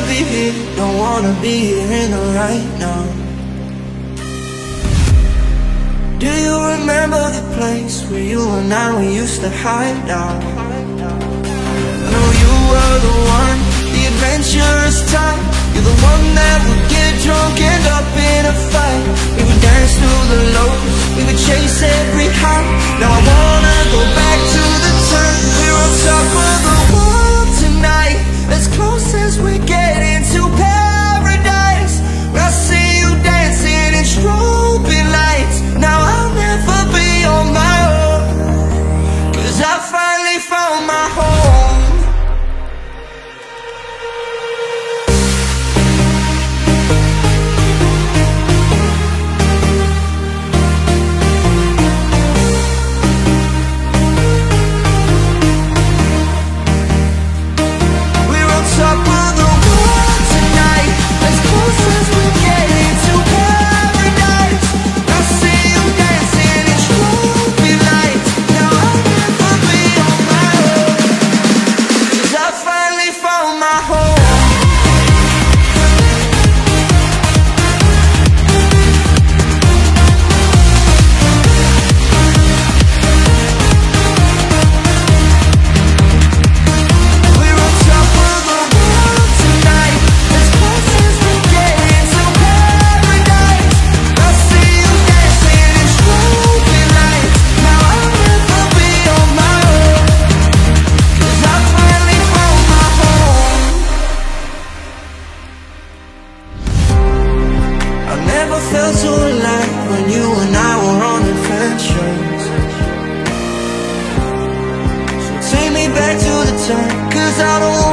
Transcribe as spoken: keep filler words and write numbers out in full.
be here, don't wanna be here in the right now. Do you remember the place where you and I, we used to hide out? No, you were the one, the adventurous type. You're the one that would get drunk, end up in a fight. We would dance through the lows, we would chase every high. Now I wanna go back to the time we're on top of the world tonight, as close as we get into paradise. I see you dancing in strobing lights. Now I'll never be on my own, 'cause I finally found my home. Felt so alive when you and I were on adventures. So take me back to the time, 'cause I don't